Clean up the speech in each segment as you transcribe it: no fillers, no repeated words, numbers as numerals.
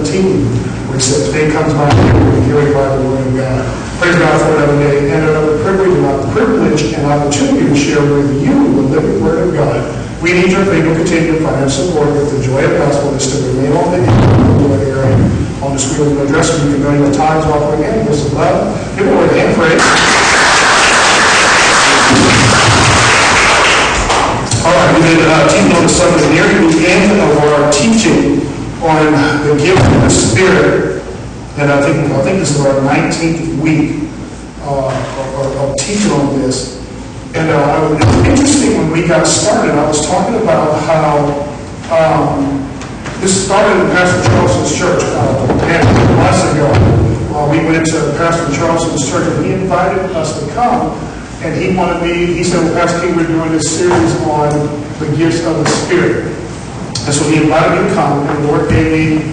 17, where he said, today comes my hearing by the word of God. Praise God for another day and another privilege and opportunity to share with you the living word of God. We need your faith to continue to find support with the joy of the gospel is to remain on the area on the screen of address. You can know your times offering and gifts of love. Give a word of hand praise. All right, we've been teaching on the subject nearing the end of our teaching on the gift of the Spirit, and I think this is our 19th week of teaching on this. And it was interesting when we got started. I was talking about how this started in Pastor Charleston's church months ago. We went to Pastor Charleston's church, and he invited us to come. And he said, well, Pastor King, we're doing this series on the gifts of the Spirit. And so he invited me to come, and the Lord gave me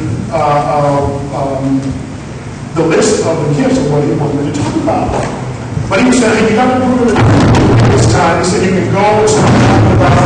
the list of the gifts of what he wanted me to talk about. But he said, hey, you got to do it this time. He said, you can go and start talking about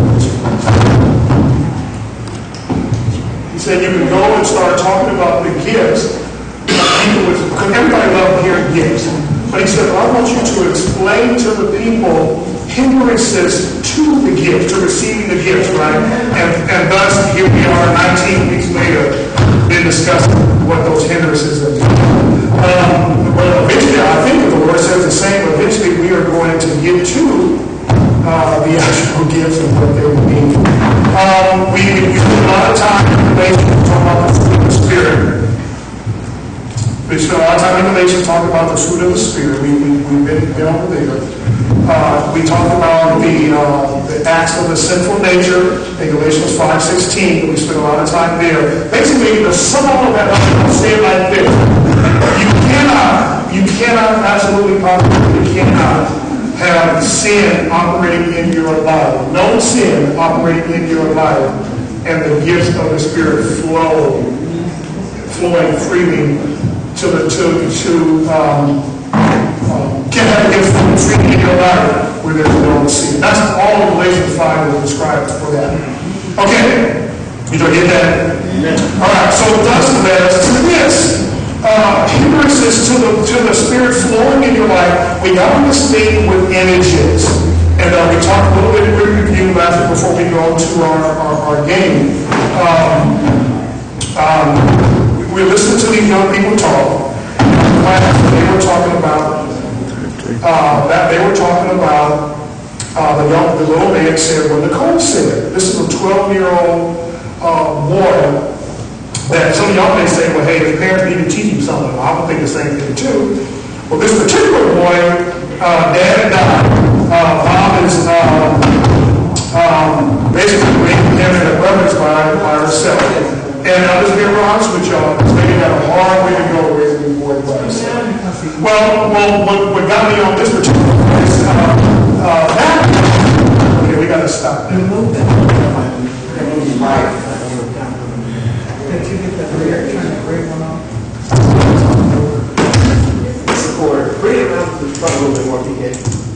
He said, you can go and start talking about the gifts. Because everybody loves hearing gifts. But he said, well, I want you to explain to the people hindrances to the gift, to receiving the gift, right? And thus, here we are 19 weeks later, been discussing what those hindrances are. Well, eventually, I think if the Lord says the same, eventually we are going to get to the actual gifts and what they will mean. We spent a lot of time in relation to talk about the fruit of the Spirit. We spent a lot of time in relation talking about the fruit of the Spirit. We've been over there. We talked about the acts of the sinful nature in Galatians 5:16. We spent a lot of time there. Basically, the sum of that, I'll say it like this. You cannot, absolutely positively, you cannot have sin operating in your life. No sin operating in your life, and the gifts of the Spirit flowing freely can have gifts flowing freely in your life where there's no sin. That's all of Galatians 5 will describe for that. Okay, did you get that? Yeah. All right. So thus led us to this. Hindrances to the Spirit flowing in your life. We got on this thing with images. And we talked a little bit in review last week before we go to our game. We listened to these young people talk. They were talking about the little man said what Nicole said. This is a 12-year-old boy that some of y'all may say, well, hey, his parents need to teach him something. I would think the same thing too. Well, this particular boy, dad died. Mom is basically raising him in a brothers by herself. And I'll just be honest with y'all, this lady had a hard way to go raising these boys by herself. Well, what got me on this particular place, okay, we got to stop that. Remove that. Did you get that rear? Trying to break one off? Record. Bring it around to the front a little bit more, PK.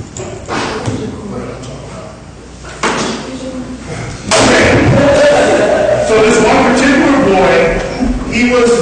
Okay. So this one particular boy, he was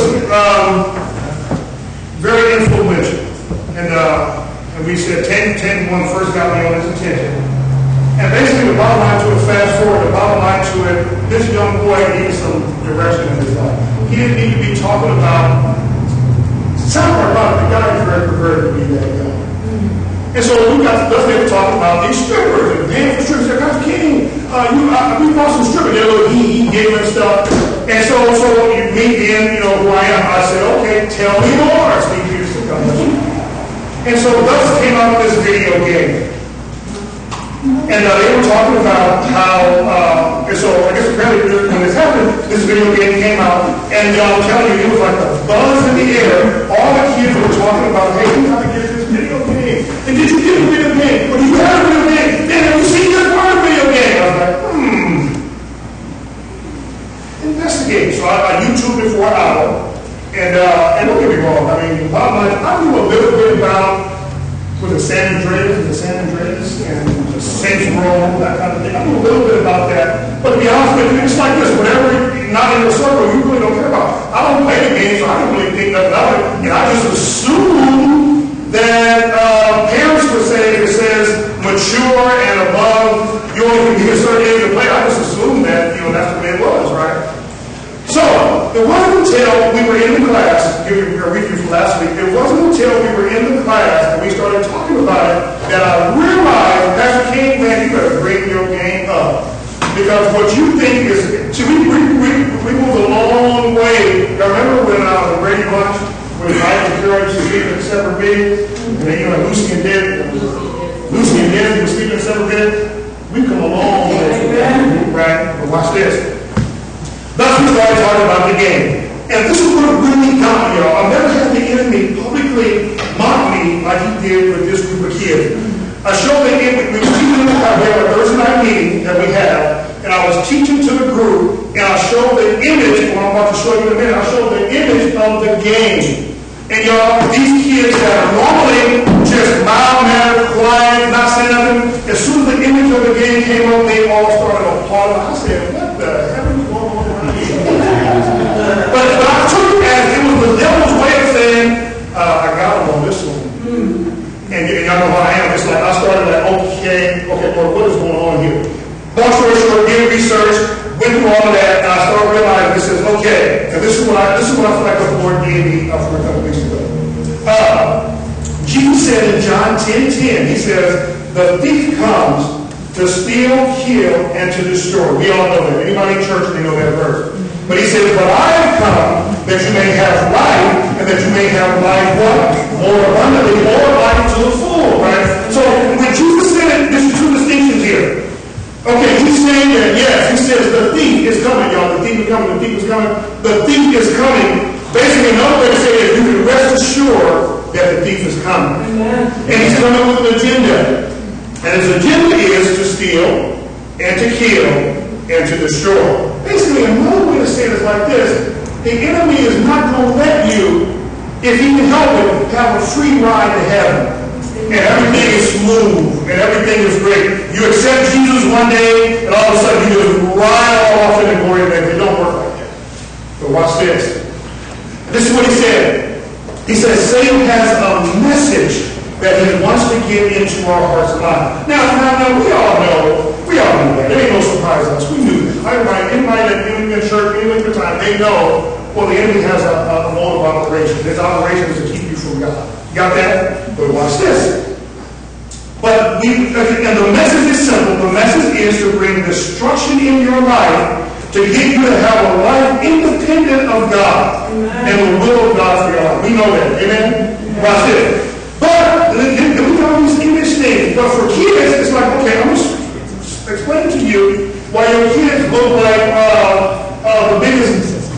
very influential, and we said 10 when first got me on his attention. And basically, the bottom line to it, fast forward, the bottom line to it, this young boy needed some direction in his life. He didn't need to be talking about somewhere about the guy who's very prepared to be that guy. And so we got to they were talking about these strippers and paying for strippers. They're Pastor King, we bought some strippers. He gave them stuff. And so you meet in, who I am. I said, okay, tell me more. Steve Peterson comes. And so thus came out of this video game. And they were talking about how, so I guess apparently when this happened, this video game came out, and I'm telling you, it was like a buzz in the air. All the kids were talking about, hey, we got to get this video game. And did you get a video game? Well, you got a video game. And have you seen this part of video game? I was like, investigate. So I YouTubed it for an hour. And don't get me wrong, I mean, bottom line, I knew a little bit about the San Andreas and Saints Row, that kind of thing. I know a little bit about that. But to be honest with you, it's like this. Whenever 9 not in the circle you really don't care about. I don't play the game, so I don't really think nothing of it. And I just assume that parents would say, if it says mature and above, you only can be a certain age to play. I just assume that, that's the way it was, right? So, it wasn't until we were in the class, give you a review from last week, it wasn't until we were in the class and we started talking about it that I realized, Pastor King, man, you better bring your game up. Because what you think is, see, we moved a long way. Y'all remember when the Brady Bunch, when Mike and Carol used to sleep in separate beds, and then Lucy and Dennis were sleeping in separate beds? We've come a long way, right? But watch this. Thus we started talking about the game. And this is what really got me, y'all. I've never had the enemy publicly mock me like he did with this group of kids. I showed the image, we were teaching we have a Thursday night meeting that we have, and I was teaching to the group, and I showed the image, what I'm about to show you in a minute, I showed the image of the game. And y'all, these kids that are normally just mild-mannered, quiet, not saying nothing, as soon as the image of the game came up, they all started applauding. I said, what the heaven is going on around here? But I took it as it was the devil's way of saying, I got him on this one. And y'all know how I am. It's like I started like, okay, Lord, what is going on here? Long story short, did research, went through all of that, and I started realizing this is okay. And this is what I feel like the Lord gave me from a couple weeks ago. Jesus said in John 10:10, he says, the thief comes to steal, kill, and to destroy. We all know that. Anybody in church, they know that verse. But he says, but I have come that you may have life, and that you may have life what? More abundantly, more life to the full, right? So when Jesus said it, there's two distinctions here. Okay, he's saying that, yes, he says the thief is coming, y'all. The thief is coming, the thief is coming. The thief is coming. Basically, another way to say it is you can rest assured that the thief is coming. Amen. And he's coming with an agenda. And his agenda is to steal, and to kill, and to destroy. Basically, another way to say it is like this. The enemy is not going to let you, if he can help it, have a free ride to heaven. And everything is smooth, and everything is great. You accept Jesus one day, and all of a sudden you just ride off in the glory of heaven. It don't work like that. But watch this. This is what he said. He says, Satan has a message that he wants to get into our hearts and minds. Now, we all know that. There ain't no surprise to us. We knew that. Anybody that knew in church, any length of time, they know, well, the enemy has a mode of operation. His operation is to keep you from God. You got that? But watch this. But and the message is simple. The message is to bring destruction in your life, to get you to have a life independent of God. Amen. And the will of God for your life. We know that. Amen? Watch this. But we got all these English things. But for kids, it's like, okay, I'm just explaining to you why your kids look like the biggest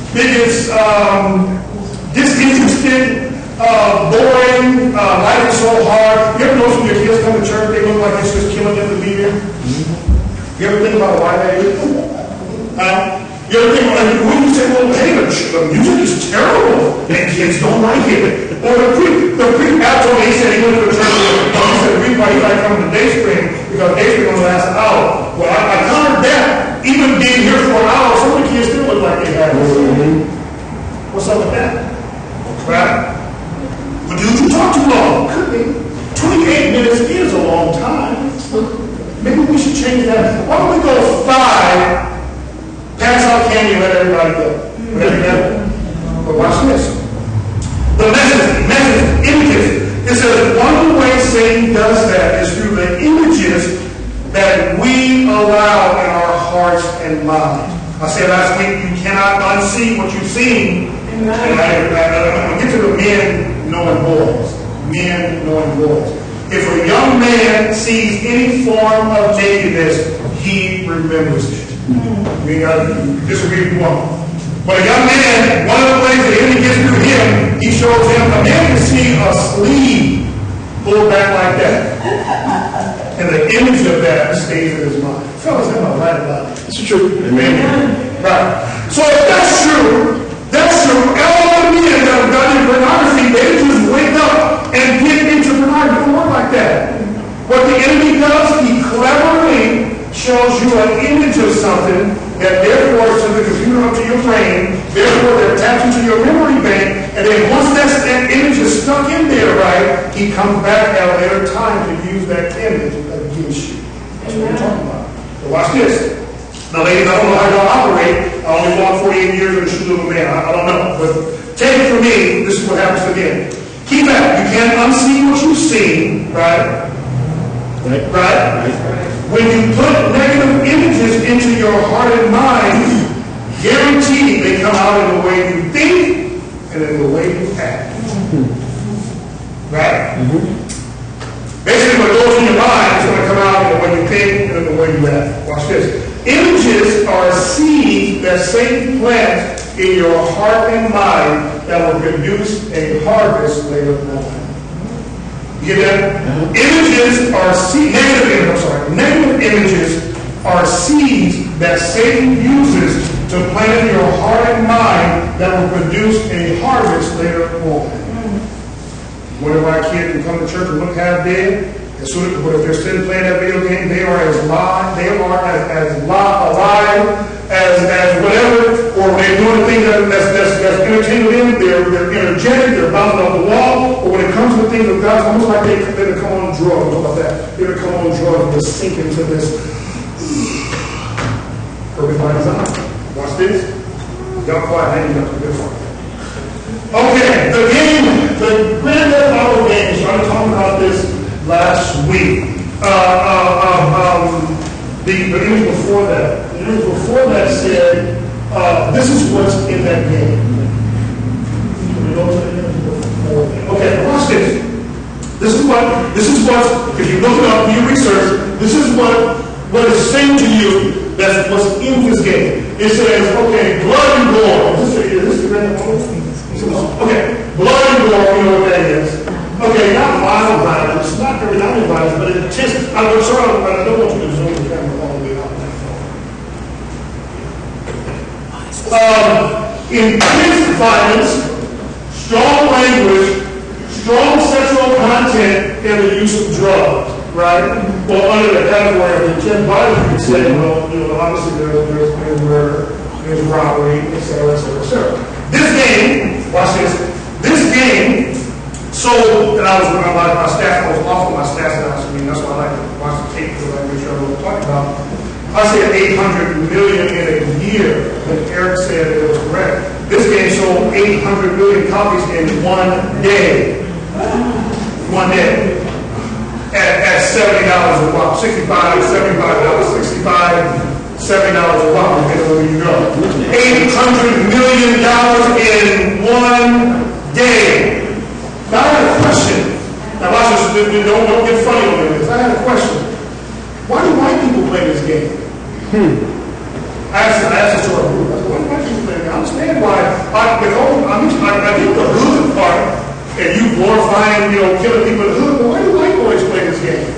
disinterested, boring, life is so hard. You ever notice when your kids come to church, they look like it's just killing them to be here? You ever think about why that is? You ever think about when you say, well, hey, the music is terrible and kids don't like it? Or the pre told me, he said he went to the church, he said the reason why he liked coming to Dayspring, because Dayspring only lasts an hour. Well, I countered that. Even being here for an hour, some of the kids still look like they had it. What's up with that? Right? But dude, you talk too long. Could be. 28 minutes is a long time. Maybe we should change that. Why don't we go 5, pass out candy and let everybody go? Whatever you got. But watch this. The message, images. It says one of the ways Satan does that is through the images that we allow in our hearts and minds. I said last week, you cannot unsee what you've seen. And I'm going to get to the men knowing boys. Men knowing boys. If a young man sees any form of nakedness, he remembers it. We got to disagree with one. But a young man, one of the ways the enemy gets through him, he shows him a man can see a sleeve pulled back like that. And the image of that stays in his mind. Fellas, am I right about it? It's true. Amen. Right. So if that's true, all the men that have done in pornography, they just wake up and get into pornography. It don't work like that. What the enemy does, he cleverly shows you an image of something that therefore to the computer up to your brain, therefore they're tapped into your memory bank, and then once that image is stuck in there, right, he comes back at a later time to use that image against you. That's what we're talking about. So watch this. Now, ladies, I don't know how y'all operate. I only walked 48 years in the shoes of a man. I don't know. But take it from me, this is what happens again. Keep that. You can't unsee what you've seen, right? Right? When you put negative images into your heart and mind, guaranteed they come out in the way you think and in the way you act. Right? Basically, what goes in your mind is going to come out in the way you think and in the way you act. Watch this. Images are seeds that Satan plants in your heart and mind that will produce a harvest later on. You get that? Images are negative images are seeds that Satan uses to plant in your heart and mind that will produce a harvest later on. One of our kids can come to church and look half dead. But if they're still playing that video game, they are as alive as whatever, or they're doing things that's entertaining them. They're energetic, they're bouncing off the wall. But when it comes to the things of God, it's almost like they're come on drugs. What about that? They're come on drugs and just sink into this. Perfect by design. Watch this. Y'all quiet, I ain't got to good for it. Okay, the Grand Theft Auto game. So I'm talking about this last week. The image before that. The image before that said, this is what's in that game. Okay, watch this. This is what, if you look it up, do your research, this is what is saying to you that's what's in this game. It says, okay, blood and gore. Is this the Grand Theft Auto? Okay, blood and gore, you know what that is. Okay, not mild violence, not very violent violence, but it's just, I don't want you to zoom the camera all the way out. Intense violence, strong language, strong sexual content, and the use of drugs, right? Well, under the category of intense violence, you can say, well, you know, obviously there's murder, there's robbery, etc., etc., etc. This game, watch this game, so, and I was with my staff, I was off with my staff last week, that's why I like to watch the tape, because I make sure I know what I'm talking about. I said 800 million in a year, and Eric said it was correct. This game sold 800 million copies in one day. One day. At $70 a pop, $65, $75, $65, $70 a pop, depending on where you go. $800 million in one day. Now I had a question. Now watch this, don't get funny on this. I had a question. Why do white people play this game? I asked this to our group. I said, why do white people play this game? I understand why. I think the hood part, and you glorifying, killing people in the hood, but why do white boys play this game?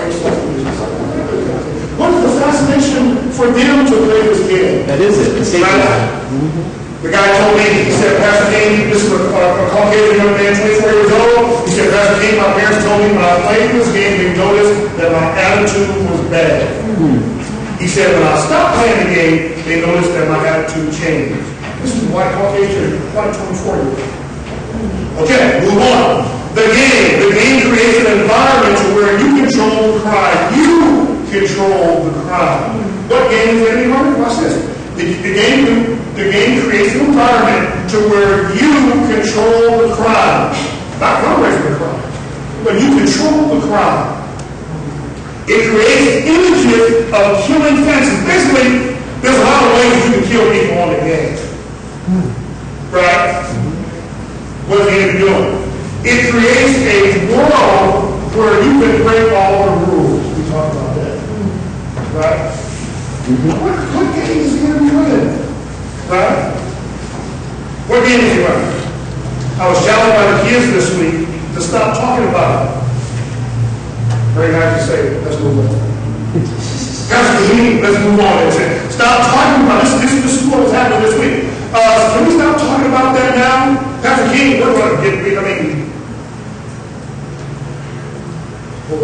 What is the fascination for them to play this game? That is it. The guy told me, he said, Pastor King, this is a Caucasian young man, 24 years old. He said, Pastor King, my parents told me when I played this game, they noticed that my attitude was bad. He said, when I stopped playing the game, they noticed that my attitude changed. This is a white Caucasian, white 24-year-old. Okay, move on. The game creates an environment to where you control the crime. You control the crime. What game is that anymore? Watch this. The game creates an environment to where you control the crime. Not fundraising the crime, but you control the crime. It creates images of killing fantasies. Basically, there's a lot of ways you can kill people on the game. Right? What's the game doing? It creates a world where you can break all the rules. We talked about that. Right? What game is he going to be running? Right? What game is he running? I was challenged by the kids this week to stop talking about it. Very nice to say, let's move on. Let's move on. Stop talking about it. This is what has happened this week. Can we stop talking about that now? Pastor King, we're going to get,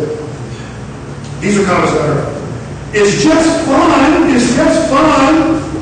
these are comments that are, it's just fun.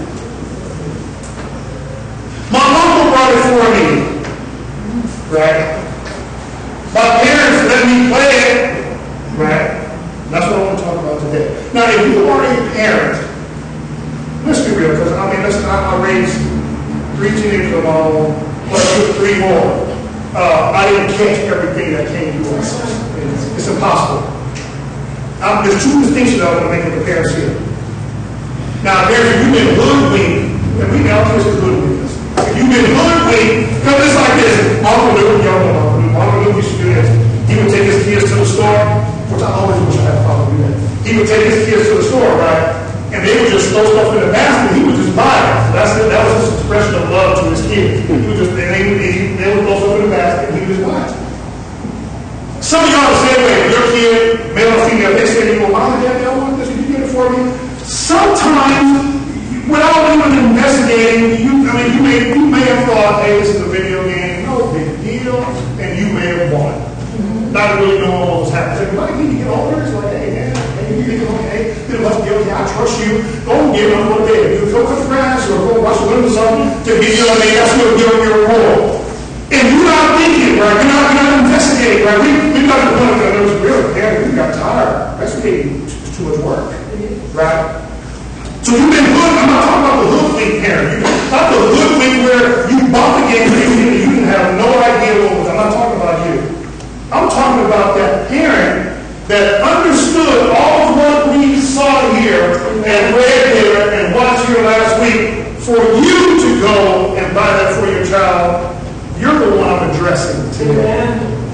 right? My parents let me play it, right? That's what I want to talk about today. Now, if you are a parent, let's be real, because I raised 3 teenagers of my own, plus 3 more. I didn't catch everything that came to us. It's impossible. There's 2 distinctions I want to make with the parents here. Now, parents, if you've been hoodwinked, and we know kids are hoodwinked. If you've been hoodwinked, because it's like this. Uncle Luke, y'all know Uncle Luke used to do this. He would take his kids to the store, which I always wish I had a father do that. He would take his kids to the store, right? And they would just throw stuff in the basket. He would just buy it. That was his expression of love to his kids. He would just, they would throw stuff in the basket, and he would just buy it. Some of y'all the same way. Your kid, male or female, they say to you, Mom, Daddy, I want this. Can you get it for me? Sometimes, without even investigating, you may have thought, hey, this is a video game, no big deal, and you may have won. Not really knowing what was happening. Like, when you get older, it's like, hey, man, you think, okay, it must be okay, I trust you. Go and give them what they do. Go cut the grass or go watch the windows or something to give you, that's what give them your reward. And you're not thinking, right? You're not investigating, right? We got to the point that it was real, man, we got tired. That's too much work, right? So you've been hood. I'm not talking about the hoodwink parent. Not the hoodwink where you bought the game and you didn't have no idea what it was. I'm not talking about you. I'm talking about that parent that understood all of what we saw here and read here and watched here last week. For you to go and buy that for your child, you're the one I'm addressing today.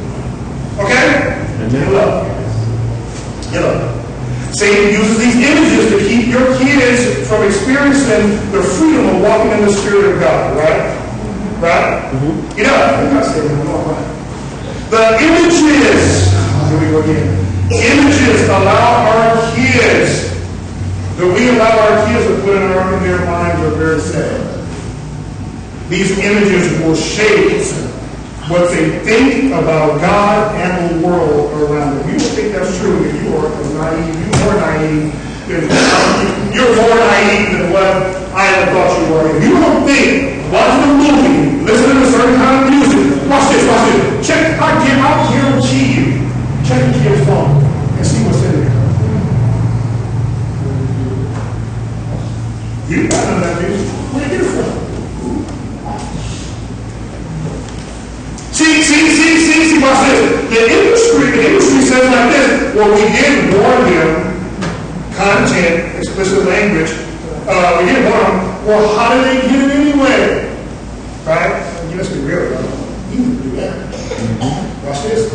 Okay? Get up. Get up. Satan uses these images to keep your kids from experiencing the freedom of walking in the Spirit of God, right? Right? Mm-hmm. Get up. I'm not saying that. Right. The images, here we go again. Images allow our kids, that we allow our kids to put in their minds are very sad. These images will shape what they think about God and the world around them. You don't think that's true if you are naive. You're more naive than what I ever thought you were. If you don't think watching a movie, listening to a certain kind of music, watch this. Check, I guarantee you, check your kid's phone and see what's in there. You got none of that music. Where did you get it from? See, watch this. The industry says like this. Well, we did warn them, content, explicit language. We did warn them. Well, how did they get it anyway? Right? Let's be real, bro. You can do that. Watch this.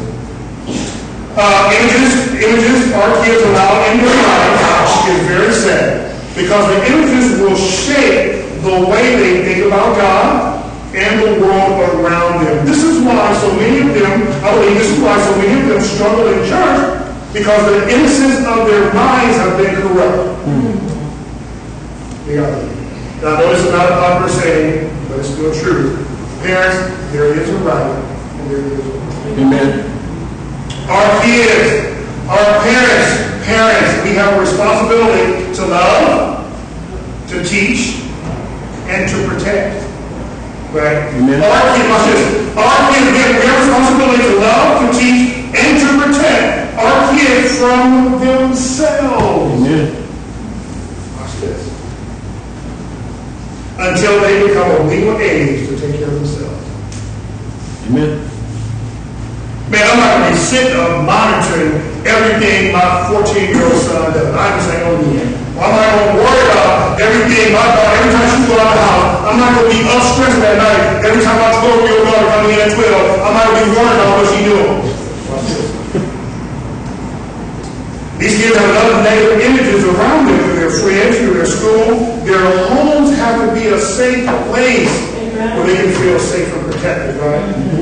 Images our kids allow in their lives is very sad. Because the images will shape the way they think about God and the world around them. This is why so many of them, struggle in church, because the innocence of their minds have been corrupted. Yeah. Now, I know this is not a popular saying, but it's still true. Parents, there is a right, and there is a wrong. Amen. Our kids, our parents, we have a responsibility to love, to teach, and to protect. Right? Amen. Our kids, we have a responsibility to love, to teach, and to protect our kids from themselves. Amen. Watch this. Until they become of legal age to take care of themselves. Amen. Man, I'm not going to be sitting monitoring everything my 14-year-old son does. I'm just saying, I'm not going to worry about everything my daughter, every time she goes out of the house. I'm not going to be stressed that night. Every time my 12-year-old daughter comes in at 12, I'm not going to be worried about what she's doing. These kids have a lot of negative images around them through their friends, through their school. Their homes have to be a safe place where they can feel safe and protected, right?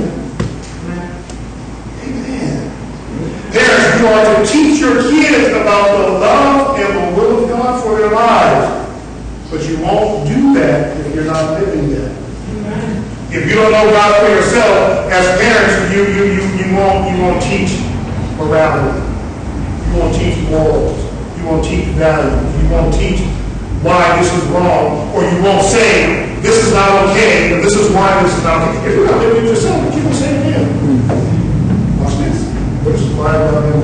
Parents, you are to teach your kids about the love and the will of God for their lives. But you won't do that if you're not living that. If you don't know God for yourself, as parents, you won't teach morality. You won't teach morals. You won't teach values. You won't teach why this is wrong. Or you won't say, this is not okay, and this is why this is not okay. If you're not living it yourself, you will say it again. put some quiet down there.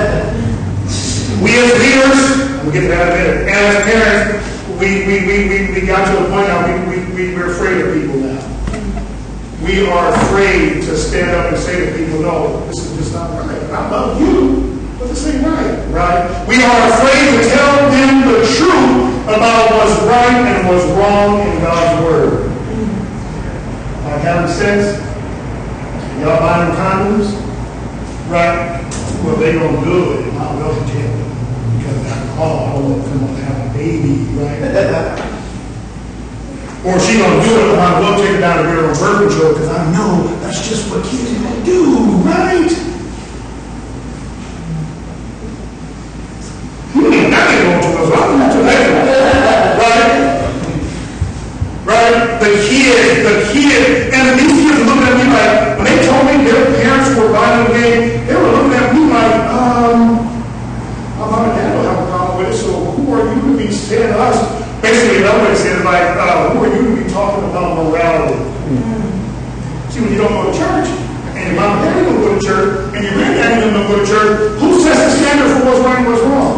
We as leaders, we'll get to that in a minute, and as parents, we got to a point now, we're afraid of people now. We are afraid to stand up and say to people, no, this is just not right. I love you, but this ain't right? We are afraid to tell them the truth about what's right and what's wrong in God's Word. Like having sex, y'all buying condoms, right? Well, they don't do it, and I'll go tell them because I don't want them to have a baby, right? Or she gonna do it, or I will take her down to get her on birth control because I know that's just what kids gonna do, right? That ain't going to us. I'm not today. Right? The kid, and these kids are looking at me like, when they told me their parents were buying the game, they were looking at me like, my mom and dad don't have a problem with it, so who are you to be saying to us? Basically, another way to say it is like, who are you to be talking about morality? See, when you don't go to church, and your mom and dad don't go to church, and your granddaddy don't go to church, who sets the standard for what's right and what's wrong?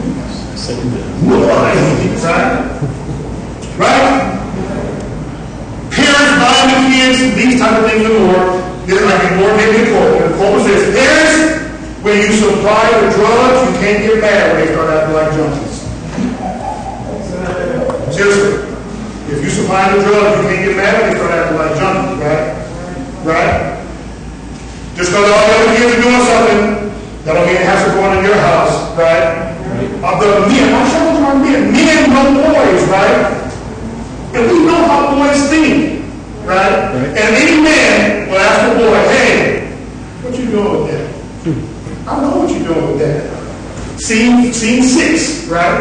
Right? Parents buying the kids these type of things in the Lord. They're like in Lord, maybe the court. And the court says, parents, when you supply the drugs, you can't get mad when they start acting like junkies. Seriously. If you supply the drugs, you can't get mad when they start acting like junkies, right? Right? Just because all the other kids are doing something, that don't mean it has to go on in your house, right? Of the men, I'm showing you our men know boys, right? And we know how boys think, right? And any man will ask the boy, hey, what you doing with that? I know what you're doing with that. Scene 6, right?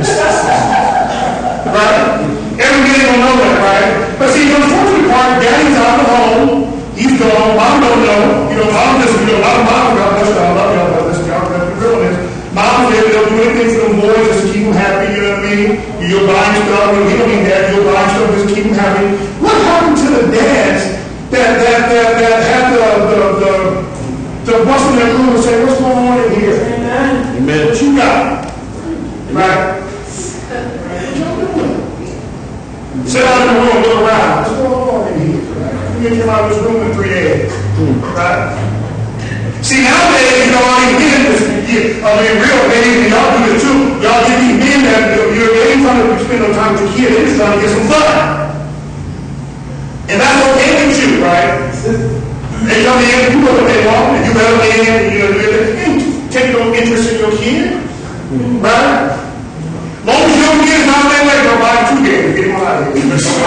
Right? Every man will know that, right? But see, the unfortunate part, daddy's out of the home, he's gone, mom don't know, mom just, a lot of moms, God bless you, I love y'all, but listen, y'all got the real is. Moms, they'll do anything for them boys just to keep them happy, you know what I mean? You're buying stuff, we don't need that, you're buying stuff just to keep them happy. What happened to the dads that had the bust in their room and say, what's going on in here? Amen. What you got? Right? What y'all doing? Sit out in the room, look around. What's going on in here? You get out of this room in 3 days. Right? See, nowadays, all these men, real men, y'all do it too. Y'all get these men that they ain't trying to spend no time with the kid, they're just trying to get some fun. And that's okay with you, right? They come in, you know what they want, and you let them in, and you take no interest in your kid, right? Long as your kid is not that way, they'll buy 2 games and get him out of here.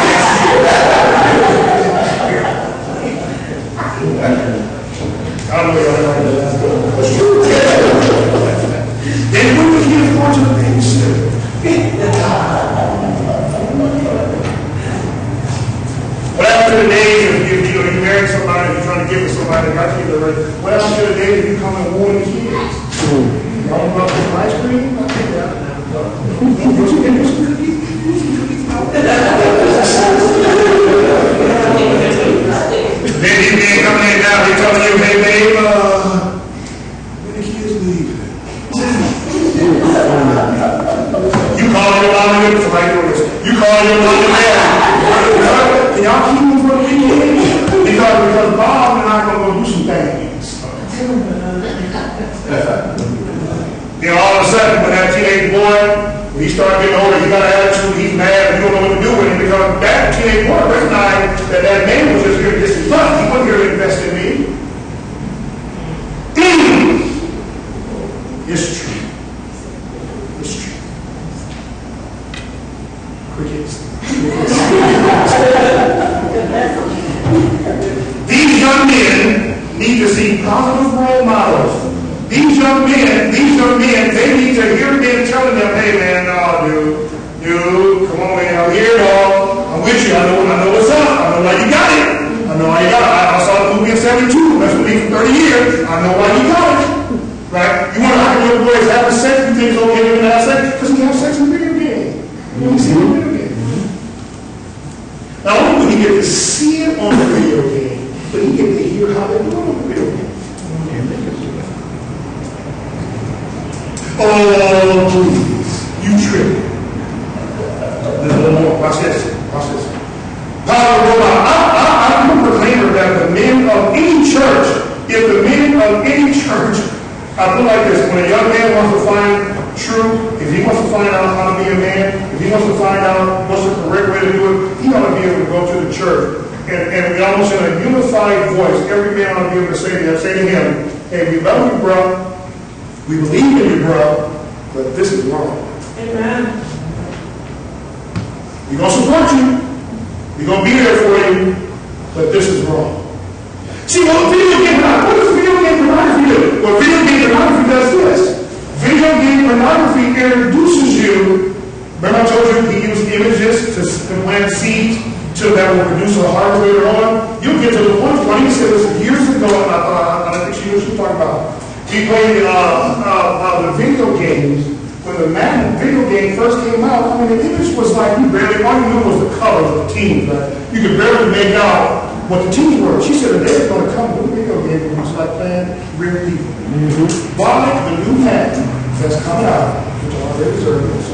I don't know y'all like that. But you then when the kids go to the babysitter, what happened to the days if you married somebody, you're trying to give to somebody, not to give the right? What happened to the days if you come and warn the kids? Y'all about some ice cream? I think that. What you get this cookie? Then these men coming in now, they telling you, hey babe, when the kids leave. You call your mom and dad, somebody doing this. You call your mom and dad. And y'all keep them for the weekend. Because Bob and I are going to go do some things. Then all of a sudden, when that teenage boy, when he started getting older, he got an attitude, he's mad, and you don't know what to do with him because that teenage boy recognized that man was just here to get some fun. He wasn't here to invest in me. It's true. It's true. Crickets. These young men need to see positive role models. These young men, they need to hear men telling them, hey man, no, dude, come on man, I'm here, dog. I'm with you. I know what's up. I know why you got it. I know why you got it. I saw the movie in 72. That's with me for 30 years. I know why you got it. Right? You want to have your boys having sex, you think it's okay to have sex? Because we have sex in video games. You see it on video games. Not only do he get to see it on the video game, but he get to hear how they're doing on the video game. Oh, please, you tripping. There's a little more. Watch this. Watch this. I'm a proclaimer that the men of any church, if the men of any church, I put like this, when a young man wants to find truth, if he wants to find out how to be a man, if he wants to find out what's the correct way to do it, he ought to be able to go to the church. And we almost in a unified voice, every man ought to be able to say to him, hey, we love you, bro. We believe in you, bro, but this is wrong. Amen. We're going to support you. We're going to be there for you, but this is wrong. See, what does video game pornography do? Well, video game pornography does this. Video game pornography introduces you. Remember I told you he used images to plant seeds that will produce a harvest later on? You get to the point where he said this years ago, and I think she knew what she was talking about. He played the video games. When the Madden video game first came out, I mean, the image was like, all you knew was the color of the team. Right? You could barely make out what the teams were. She said the day going to come with a video game and start playing real people. Mm-hmm. Why the new Madden that's coming out, which I already reserved, so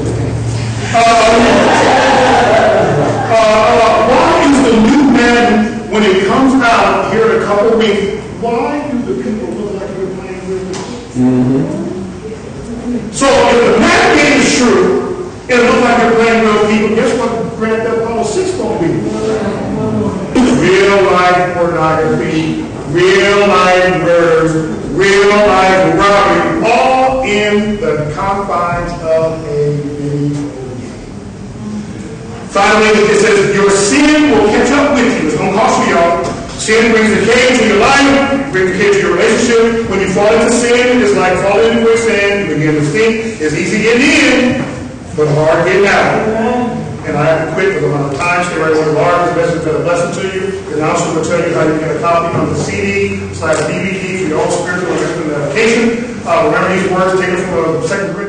why is the new Madden, when it comes out here in a couple of weeks, why do the people look like they're playing real people? Mm-hmm. So if the Madden game is true, and it looks like they're playing real people, guess what Grand Theft Auto 6 is going to be? Real life pornography, real life murders, real life robbery, all in the confines of a video game. Finally, it says, your sin will catch up with you. It's going to cost you, y'all. Sin brings decay to your life, brings decay to your relationship. When you fall into sin, it's like falling into quicksand. You begin to think it's easy getting in, but hard getting out. And I have to quit for the amount of time. Stay right where you are. This message has been a blessing to you. And I'm also going to tell you how you get a copy of the CD/DVD for your own spiritual and mental medication. Remember these words taken from a 2